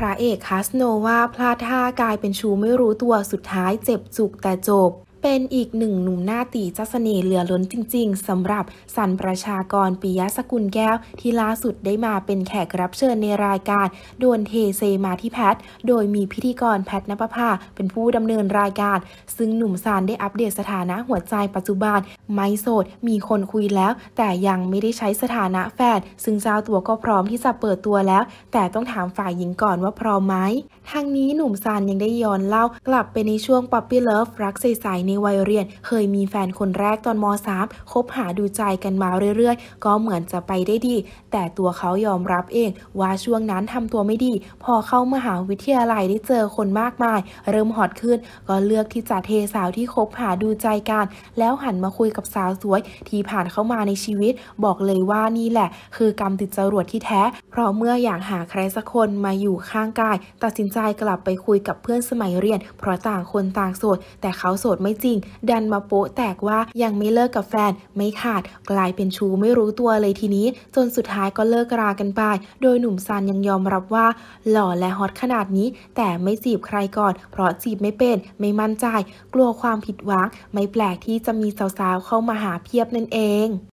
ระเอกคาสโนวาพลาดท่ากลายเป็นชู้ไม่รู้ตัวสุดท้ายเจ็บจุกแต่จบเป็นอีกหนึ่งหนุ่มหน้าตีเจ้าเสน่ห์เหลือล้นจริงๆสำหรับสันประชากรปิยะสกุลแก้วที่ล่าสุดได้มาเป็นแขกรับเชิญในรายการดวลเทเซมาที่แพทโดยมีพิธีกรแพทณปภาเป็นผู้ดำเนินรายการซึ่งหนุ่มซันได้อัปเดตสถานะหัวใจปัจจุบันไม่โสดมีคนคุยแล้วแต่ยังไม่ได้ใช้สถานะแฟนซึ่งเจ้าตัวก็พร้อมที่จะเปิดตัวแล้วแต่ต้องถามฝ่ายหญิงก่อนว่าพร้อมไหมทางนี้หนุ่มซันยังได้ย้อนเล่ากลับไปในช่วง Puppy Love รักใสๆในวัยเรียนเคยมีแฟนคนแรกตอนม.3 คบหาดูใจกันมาเรื่อยๆก็เหมือนจะไปได้ดีแต่ตัวเขายอมรับเองว่าช่วงนั้นทำตัวไม่ดีพอเข้ามหาวิทยาลัยได้เจอคนมากมายเริ่มฮอตขึ้นก็เลือกที่จะเทสาวที่คบหาดูใจกันแล้วหันมาคุยกับสาวสวยที่ผ่านเข้ามาในชีวิตบอกเลยว่านี่แหละคือกรรมติดจรวดที่แท้เพราะเมื่ออยากหาใครสักคนมาอยู่ข้างกายตัดสินใจกลับไปคุยกับเพื่อนสมัยเรียนเพราะต่างคนต่างโสดแต่เขาโสดไม่จริงดันมาโป๊ะแตกว่ายังไม่เลิกกับแฟนไม่ขาดกลายเป็นชู้ไม่รู้ตัวเลยทีนี้จนสุดท้ายก็เลิกรากันไปโดยหนุ่มซันยังยอมรับว่าหล่อและฮอตขนาดนี้แต่ไม่จีบใครก่อนเพราะจีบไม่เป็นไม่มั่นใจกลัวความผิดหวังไม่แปลกที่จะมีสาวๆเข้ามาหาเพียบนั่นเอง